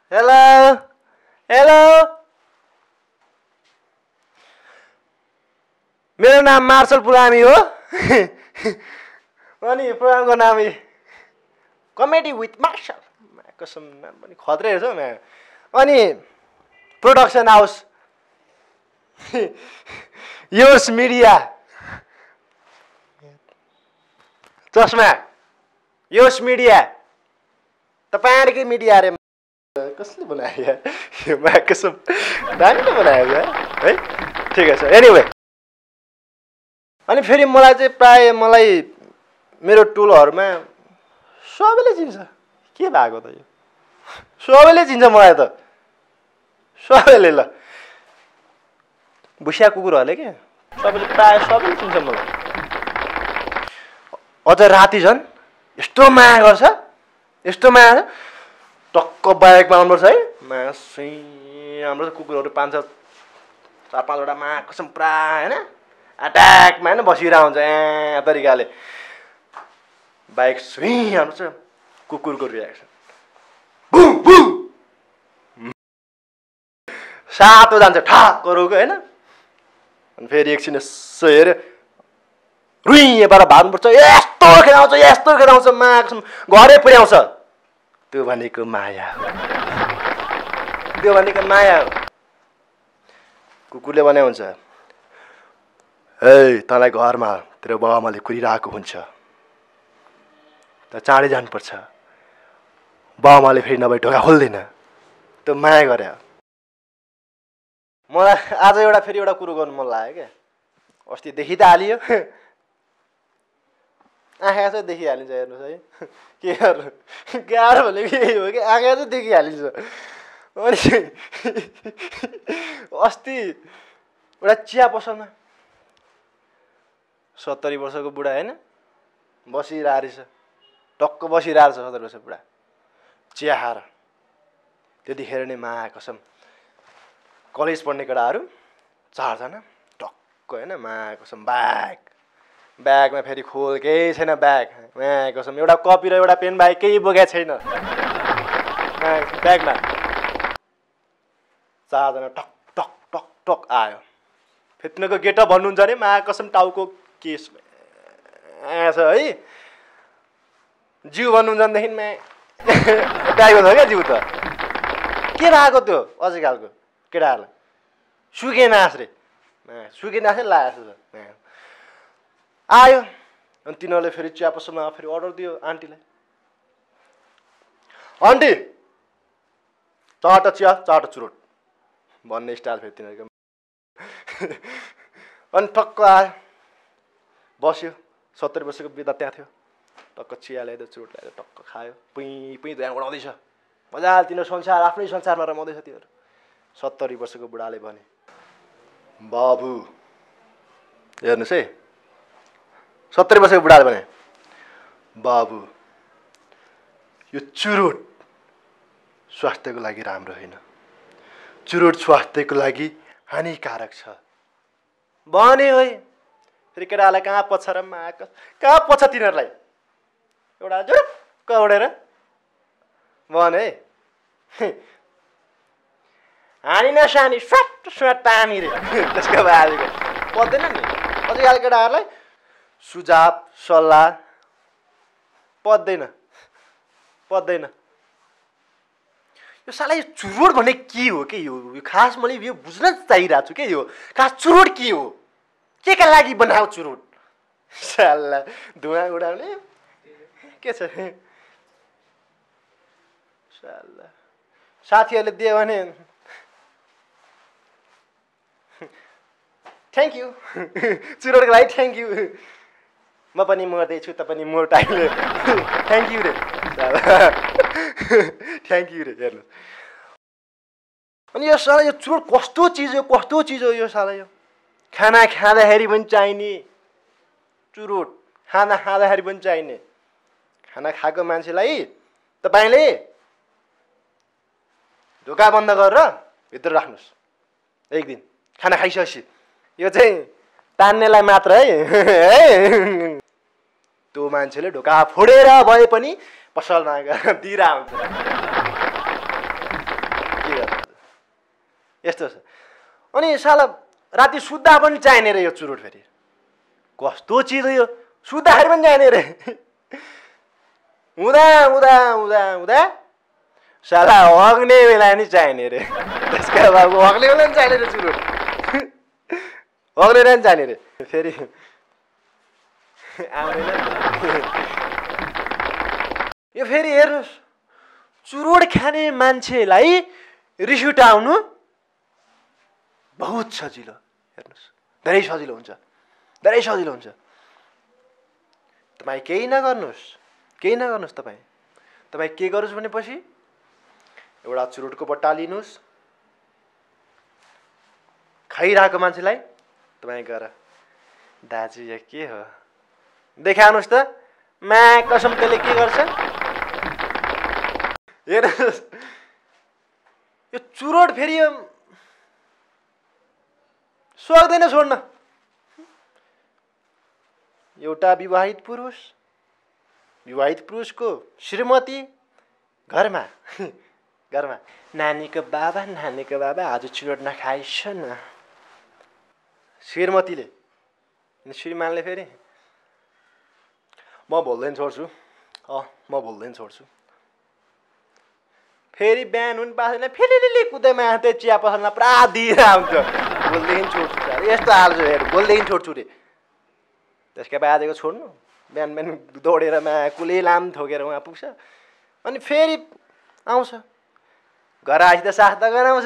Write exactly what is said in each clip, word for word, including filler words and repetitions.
Hello hello मेरो नाम marshal Pulami हो अनि प्रोग्रामको नाम कमेडी विथ मार्शल कसम नाम पनि खत्रै रहेछ म अनि प्रोडक्सन हाउस योर्स मिडिया चस्मा योर्स मिडिया तपाईहरुकै मिडिया रे कसले बनायो यार यो मा कसम दामी बनायो यार है ठीक छ एनीवे अनि फेरि मलाई चाहिँ प्राय मलाई मेरो टोलहरुमा सबैले चिन्छ के भएको त यो सबैले चिन्छ मलाई त सबैले ल बुसिया कुकुरहरुले के सबैले प्राय सबैले चिन्छ मलाई अझ राति झन् यस्तो माया गर्छ यस्तो माया टक्क बाइकमा आउनुपर्छ है माया सुई हाम्रो कुकुरहरु पाँच चार पाँचवटा माया कसम प्राय हैन अट्याकमा हैन बसिरहेको हुन्छ ए तरिकाले बाइक सुई आउनुपर्छ कुकुरको रियाक्सन बु बु सातो जान्छ ठक्क रोको हैन अनि फेरि एकछिन यसो हेर्यो रुइबाट भाग्नुपर्छ यस्तो खेलाउँछ यस्तो खेलाउँछ माया घरै पुर्याउँछ त्यो भनेको माया हो त्यो भनेको माया हो कुकुरले भने हुन्छ ए तँलाई घरमा तेरो बाबामाले कुरिरहेको हुन्छ त चाँडै जानुपर्छ बाबामाले फेरि नभए ढोका खोल्दैन त्यो माया गरे मलाई आज एउटा फेरि एउटा कुरो गर्नु मन लाग्यो क्या अस्ति देखि त हालियो आँखा चाहिँ देखिहालिन्छ हेर्नुहोस् है के गर्नु गाह्रो भनेको यही हो कि आँखा चाहिँ देखिहालिन्छ अनि अस्ति एउटा चिया पसलमा सत्तरी वर्षको बुढा होइन बसिरहेको रहेछ टक्क बसिरहेको छ सत्तरी वर्ष बुढा चिया खाएर त्यतिखेर नै माया कसम कलेज पढ्ने केटाहरू चारजना टक्क होइन माया कसम ब्याग ब्यागमा फेरि खोल केही छैन ब्याग माया कसम एउटा कपी र एउटा पेन बाहेक केही बोकेको छैन ब्यागमा चारजना टक टक टक टक आयो फेत्नको गेटअप भन्नुहुन्छ अरे माया कसम टाउको केस छ है जिउ भन्नुहुन्छ भनेदेखि मा टाइगो छ क्या जिउ त के भएको त्यो अझै खालको केटाहरूलाई सुके नास रे सुके नासै लागेको छ आयो अनि तिनीहरूले फेरि चिया पसलमा फेरि अर्डर दियो आन्टीलाई आन्टी चारवटा चिया चारवटा चुरोट भन्ने स्टाइल फेरि तिनीहरूको अनि टक्क आयो बस्यो सत्तरी वर्षको बिदा त्यहाँ थियो टक्क चिया ल्याइदियो चुरोट ल्याइदियो टक्क खायो पुइ पुइ ध्यान उडाउँदैछ मजाले तिनीहरू संसार आफ्नै संसारमा रमाउँदैछ तिनीहरू सत्तरी वर्षको बुढाले भने बाबु हेर्नुहोस् है सत्तरी वर्षको बुढाले भने बाबु यो चुरोट स्वास्थ्यको लागि राम्रो होइन चुरोट स्वास्थ्यको लागि हानिकारक छ भने है फेरि केटालाई कहाँ पछ र माक कहाँ पछ तिनीहरूलाई एउटा जुरुक्क उडेर भने हानी नसानी स्वाट स्वाट पानी रे त्यसको बारेको पर्दैन नि अझै केटाहरूलाई सुझाव सल्लाह पत्दैन पत्दैन यो साला यो चुरोट भन्ने के हो के यो खास मैले यो बुझ्न चाहिरहेको छु के यो खास चुरोट के हो के का लागि बनाऊ चुरोट साला धुवा उडाउने के छ साला साथीहरूले दियो भने थ्याङ्क यू चुरोटको लागि थ्याङ्क यू म पनि मर्दैछु त पनि मोर टाइमले थ्याङ्क यू रे थ्याङ्क यू रे हेर्नु अनि यो साला यो चुरोट कस्तो चिज हो कस्तो चिज हो यो साला यो खाना खाँदाखेरि पनि चाहिने चुरोट खाना खाँदाखेरि पनि चाहिने खाना खाएको मान्छेलाई तपाईँले ढोका बन्द गरेर भित्र राख्नुहोस् एक दिन खाना खाइसकेपछि यो चाहिँ तान्नेलाई मात्र है त्यो मान्छेले ढोका फोडेर भए पनि पसलमा दिइरा हुन्छ के गर्नु यस्तो छ। अनि साला राति सुत्दा पनि चाहिने रे यो चुरोट फेरि कस्तो चिज हो यो सुत्दाखेरि पनि चाहिने रे हुँदा हुँदा हुँदा हुँदा साला हग्ने बेला नि चाहिने रे त्यसका बाबु हग्ने बेला नि चाहिने रे चुरोट हग्ने नि चाहिने रे फेरि आउँदैन यो फेरि हेर्नुहोस् चुरोट खाने मान्छेलाई रिस उठाउनु बहुत सजिलो हेर्नुहोस् धेरै सजिलो हुन्छ धेरै सजिलो हुन्छ तपाईँ केही नगर्नुहोस् केही नगर्नुहोस् तपाईँ तपाईँ के गर्नुहोस् भनेपछि एउटा चुरोटको बट्टा लिनुहोस् खाइरहेको मान्छेलाई तपाईँ गएर दाजु यो के हो देखाउनुहोस् त मा कसम त्यसले के गर्छ हेर्नुहोस् यो चुरोट फेरि यो सक्दैन छोड्न एउटा विवाहित पुरुष विवाहित पुरुषको श्रीमती घरमा घरमा नानीको बाबा नानीको बाबा आज चुरोट नखाइछ न श्रीमतीले श्रीमानले फेरि म बोल्दैन छोड्छु अँ म बोल्दैन छोड्छु फेरि बिहान हुनु पासेन फेरि कुदैमा त्यो चिया पसलमा पुरा दिएर आउँछ बोल्दैदेखि छोड्छु सर यस्तो हाल्छु हेर बोल्दैदेखि छोड्छु रे त्यसका बाजेको छोड्नु बिहान बिहान दौडेर मा कुलै लाम ठोकेर उहाँ पुग्छ अनि फेरि आउँछ घर आएपछि त साथ त गराउँछ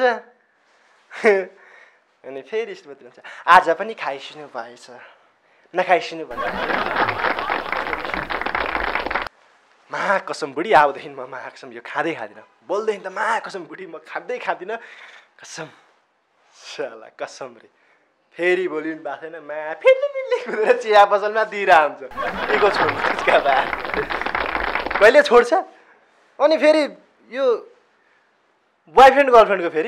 अनि फेरि स्मृति हुन्छ आज पनि खाइसिनु भएछ नखाइसिनु भन्दा महाकसम बुढी आउँदैन म महाकसम यो खाँदै खाँदिनँ बोल्दैन त महाकसम बुढी म खाँदै खाँदिनँ कसम साला कसम रे फेरि बोलिनु भएको छैन मा फेरि कुदेर चिया पसलमा दिएर आउँछ के को छोड्नु त्यसका बा कहिले छोड्छ अनि फेरि यो बोयफ्रेन्ड गर्लफ्रेन्डको फेरि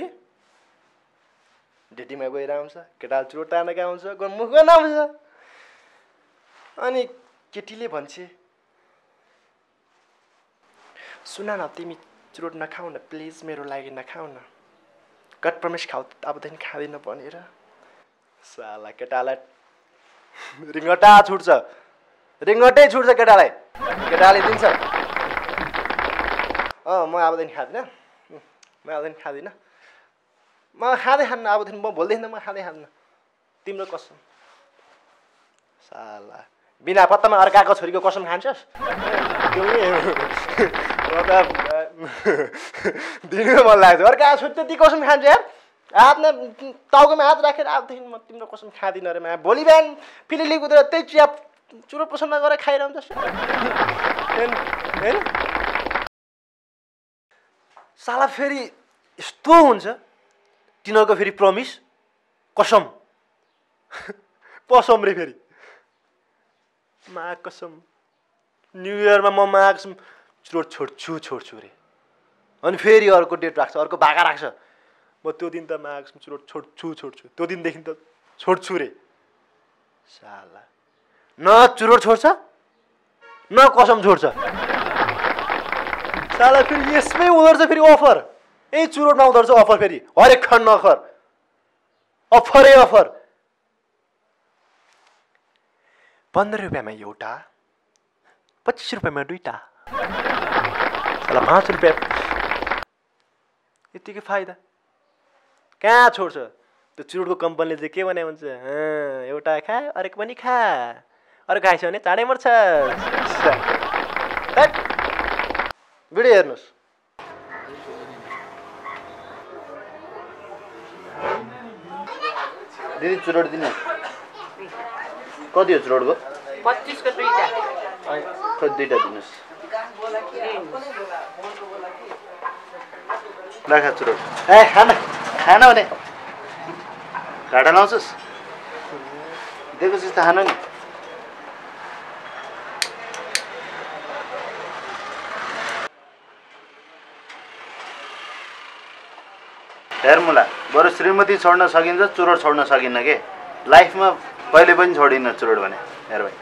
डेटीमा गएर आउँछ केटा चुरोट तार्न गएको आउँछ मुख गर्न आउँछ अनि केटीले भन्छ सुन न तिमी चुरोट नखाऊ न प्लिज मेरो लागि नखाऊ न गट प्रमेश खाऊ अबदेखि खाँदैन भनेर साला केटालाई रिङ्गटा छुट्छ रिङ्गटै छुट्छ केटालाई केटाले दिन्छ अँ म अबदेखि खाँदिनँ म अबदेखि खाँदिनँ म खाँदै खान्न अबदेखि म बोल्दैन म खाँदै खान्न तिम्रो कसम साला बिना पत्तामा अर्काको छोरीको कसम खान्छस् दिनु मन लाग्छ अर्का छोरी त्यति कसम खान्छ यार हातमा टाउकोमा हात राखेर अबदेखि म तिम्रो कसम खाँदिनँ अरे मा भोलि बिहान फिलिली कुदेर त्यही चिया चुरोट पसलमा गएर खाइरहन्छ होइन साला फेरि यस्तो हुन्छ तिनीहरूको फेरि प्रमिस कसम कसम रे फेरि मा कसम न्यु इयरमा म मा कसम चुरोट छोड्छु छोड्छु रे अनि फेरि अर्को डेट राख्छ अर्को भागा राख्छ म त्यो दिन त मा कसम चुरोट छोड्छु छोड्छु त्यो दिनदेखि त छोड्छु रे साला न चुरोट छोड्छ न कसम छोड्छ साला फेरि यसमै हुँदो रहेछ फेरि अफर ए चुरोटमा हुँदो रहेछ अफर फेरि हरेक खण्ड अफर अफरै अफर पन्ध्र रुपियाँमा एउटा पच्चिस रुपियाँमा दुईटा साला पाँच रुपियाँ यतिकै फाइदा कहाँ छोड्छ त्यो चुरोटको कम्पनीले चाहिँ के भने हुन्छ एउटा खा अरेक पनि खा अरू खाइछ भने चाँडै मर्छ भिडियो हेर्नुहोस् दिदी चुरोट दिनु कति हो चुरोटको पच्चिसको दुईटा खै दुईटा दिनुहोस् राखा चुरोट ए खाना खाना भने घाटा लाउँछस् दिएको जस्तो खानु नि हेर मुला बरु श्रीमती छोड्न सकिन्छ चुरोट छोड्न सकिन्न के लाइफमा कहिले पनि छोडिन्न चुरोट भने हेर भाइ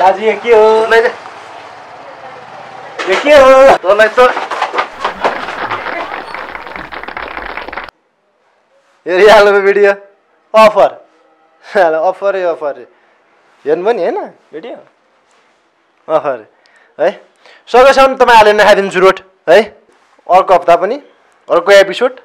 दाजु यो के हो यो के हो तँलाई त हेरिहाल्नु भिडियो अफर अफरै अफर हेर्नु पनि होइन भिडियो अफर है सकेसम्म तपाईँहरूले नखाइदिन्छु रोट है अर्को हप्ता पनि अर्को एपिसोड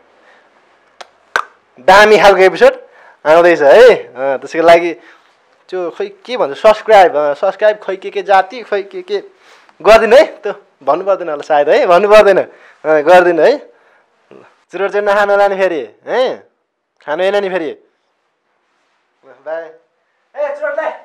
दामी खालको एपिसोड आउँदैछ है त्यसको लागि त्यो खै के भन्छ सब्सक्राइब सब्सक्राइब खै के के जाति खै के के गरिदिनु है त्यो भन्नु पर्दैन होला सायद है भन्नु पर्दैन गरिदिनु है चुरोट चाहिँ नखानु होला नि फेरि है खानु होइन नि फेरि बाई ए चुरोट ल्याइ